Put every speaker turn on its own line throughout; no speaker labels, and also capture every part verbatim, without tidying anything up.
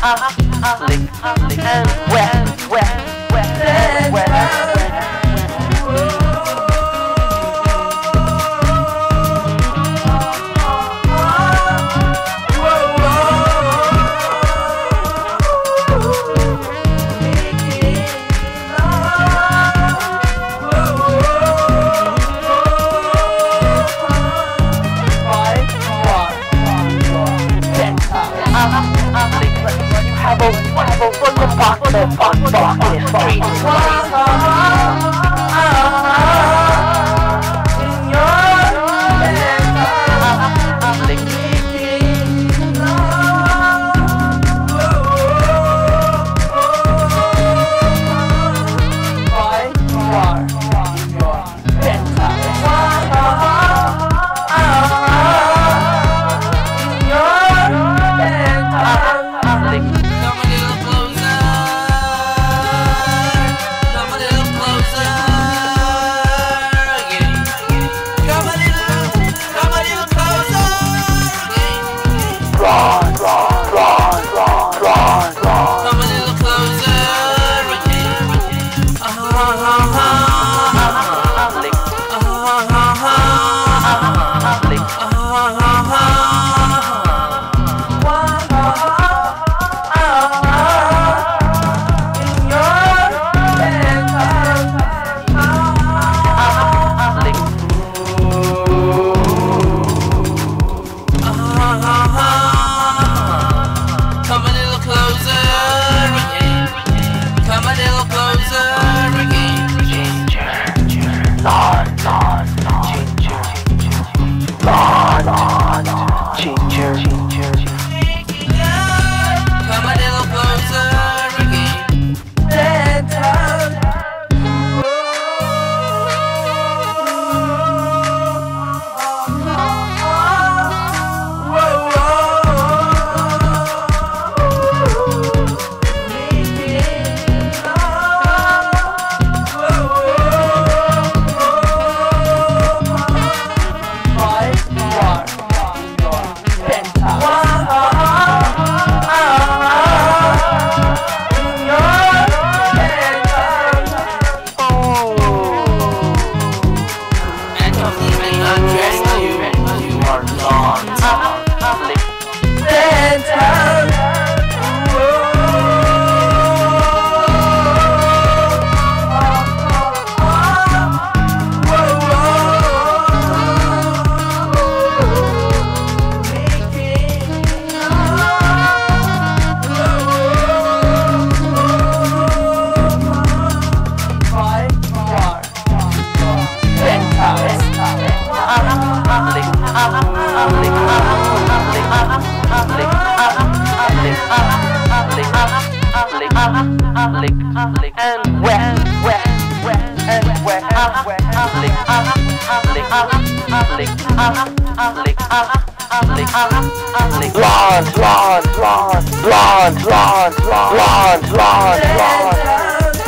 and west, west, west, and west. Have a, have a full apartment, fuck, fuck, in the streets. In your and west, west, west, and west. Blonde, blonde, blonde, blonde, blonde, blonde, blonde, blonde.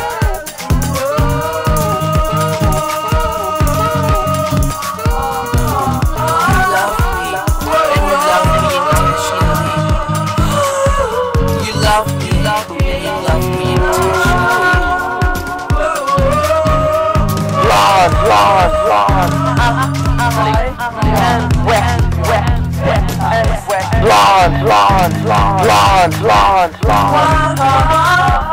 Blonde, blonde, and west, west, west, and west. Blonde, blonde, blonde, blonde, blonde, blonde.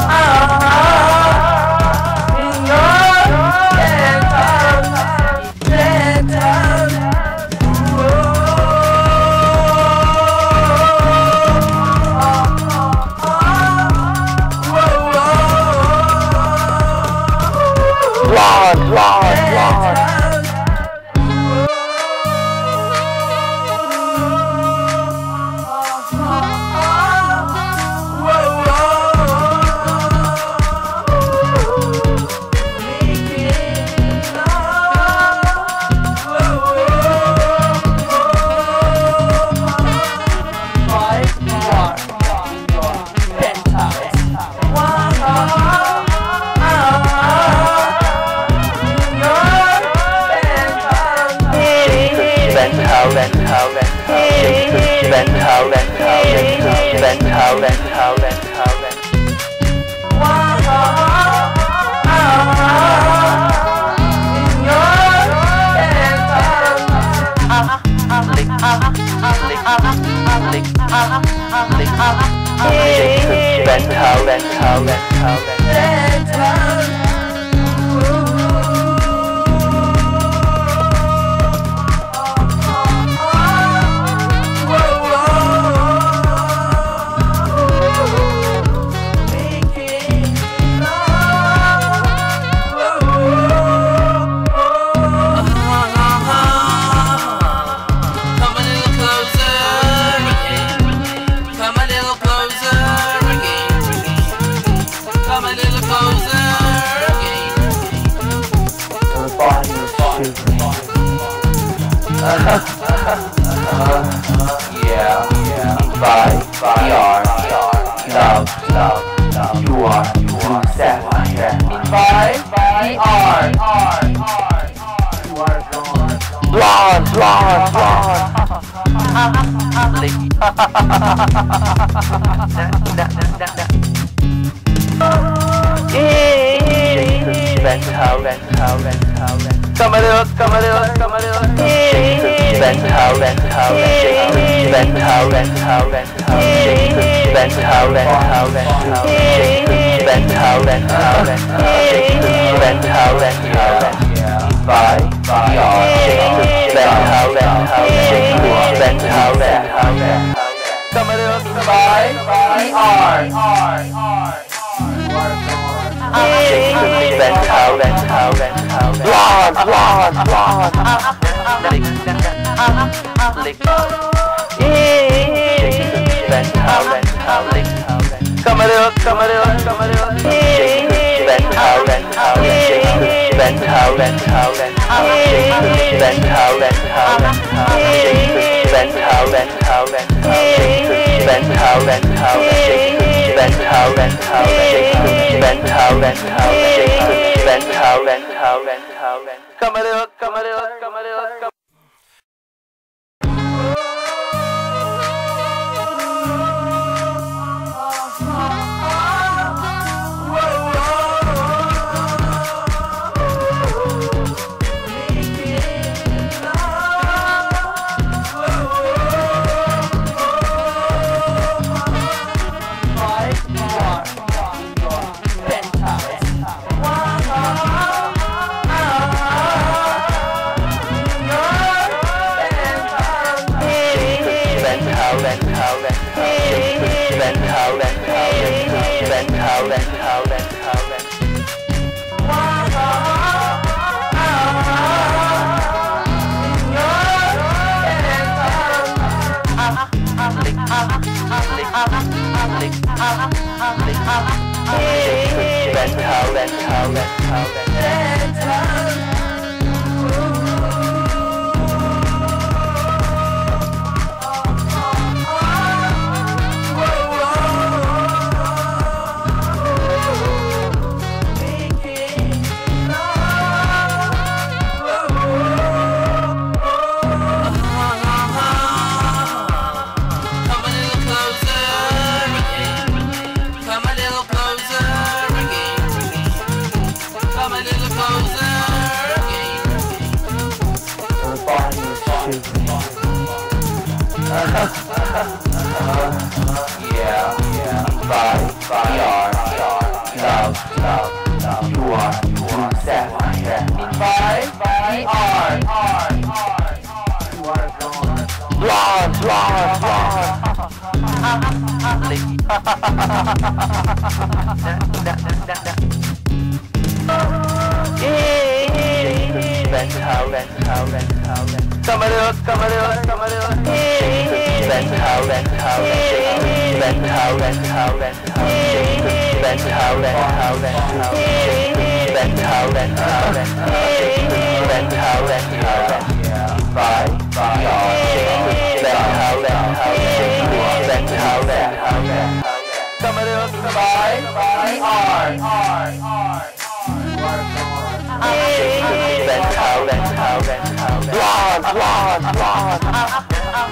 Blonde, blonde, blonde. Whoa, whoa. Yeah, yeah. By, by, are, love, love, love. You are, you are, sapphire. By, by, are, are, you are gone. Blonde, blonde, blonde. Bend how, bend how, bend how, bend. Come a little, come a little, come a little. Bend how, bend how, bend. Bend how, bend how, bend how. Bend how, bend how, bend how. Bend how, bend how, bend how. Bend how, bend how, bend. By, by, are. Bend how, bend how, bend. Bend how, bend how, bend. Come a little, by, by, are, are, are. Bend how, bend how, bend how, blonde, blonde, blonde. Bend how, bend how, bend how, bend. Come a little, come a little, come a little. Bend how, bend how, bend. Bend how, bend how, bend how. Bend how, bend how, bend how. Bend how, bend how, bend how. Bend how, bend how, bend. Bend how, bend how, bend. Bend how, bend how, bend. Bend how, bend how, bend how, bend. Come a little, come a little, come a little, come. Yeah, yeah. By, by, are, love, love, love. You are, you are, sapphire. By, by, are, are, you are gone. Blonde, blonde, blonde. Bend how, bend how, bend how, bend. Come a little, come a little, come a little. Bend how, bend how, bend. Bend how, bend how, bend how. Bend how, bend how, bend how. Bend how, bend how, bend how. Bend how, bend how, bend. By, by, are. Bend how, bend how, bend. Bend how, bend how, bend. Come a little, by, by, are, are, are. Bend how, bend how, bend how. Blonde, blonde, blonde.